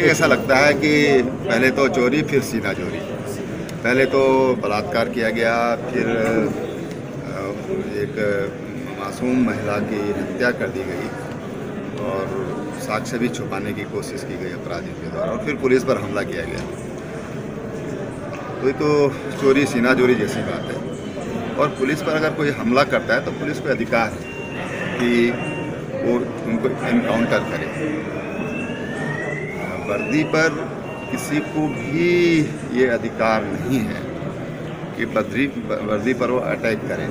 ऐसा लगता है कि पहले तो चोरी फिर सीना चोरी। पहले तो बलात्कार किया गया, फिर एक मासूम महिला की हत्या कर दी गई और साक्ष्य भी छुपाने की कोशिश की गई अपराधियों के द्वारा, और फिर पुलिस पर हमला किया गया। तो ये तो चोरी सीना चोरी जैसी बात है। और पुलिस पर अगर कोई हमला करता है तो पुलिस को अधिकार है कि वो उनको एनकाउंटर करे। वर्दी पर किसी को भी ये अधिकार नहीं है कि वर्दी पर वो अटैक करें।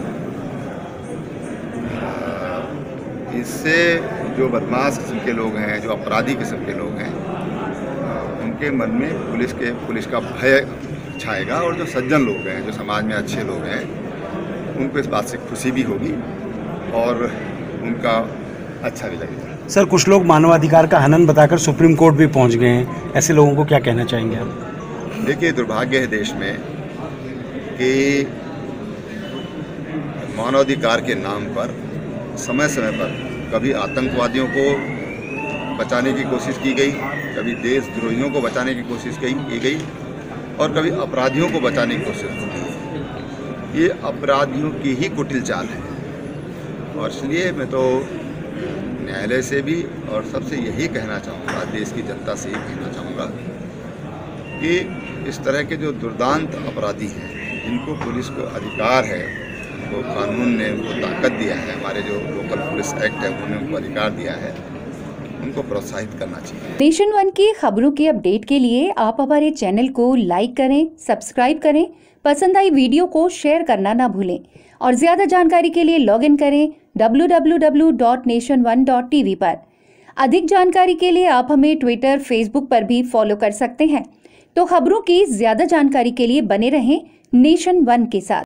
इससे जो बदमाश किस्म के लोग हैं, जो अपराधी किस्म के लोग हैं, उनके मन में पुलिस का भय छाएगा, और जो सज्जन लोग हैं, जो समाज में अच्छे लोग हैं, उनको इस बात से खुशी भी होगी और उनका अच्छा भी लगेगा। सर, कुछ लोग मानवाधिकार का हनन बताकर सुप्रीम कोर्ट भी पहुंच गए हैं, ऐसे लोगों को क्या कहना चाहेंगे आप? देखिए, दुर्भाग्य है देश में कि मानवाधिकार के नाम पर समय समय पर कभी आतंकवादियों को बचाने की कोशिश की गई, कभी देशद्रोहियों को बचाने की कोशिश की गई, और कभी अपराधियों को बचाने की कोशिश की गई। ये अपराधियों की ही कुटिल चाल है, और इसलिए मैं तो न्यायालय से भी और सबसे यही कहना चाहूँगा, देश की जनता से यही कहना चाहूँगा कि इस तरह के जो दुर्दांत अपराधी हैं, जिनको पुलिस को अधिकार है, उनको कानून ने उनको ताकत दिया है, हमारे जो लोकल पुलिस एक्ट है उन्होंने उनको अधिकार दिया है, उनको प्रोत्साहित करना चाहिए। नेशन वन की खबरों के अपडेट के लिए आप हमारे चैनल को लाइक करें, सब्सक्राइब करें, पसंद आई वीडियो को शेयर करना ना भूलें, और ज़्यादा जानकारी के लिए लॉग इन करें www.nation1.tv पर। अधिक जानकारी के लिए आप हमें ट्विटर, फेसबुक पर भी फॉलो कर सकते हैं। तो खबरों की ज़्यादा जानकारी के लिए बने रहें नेशन वन के साथ।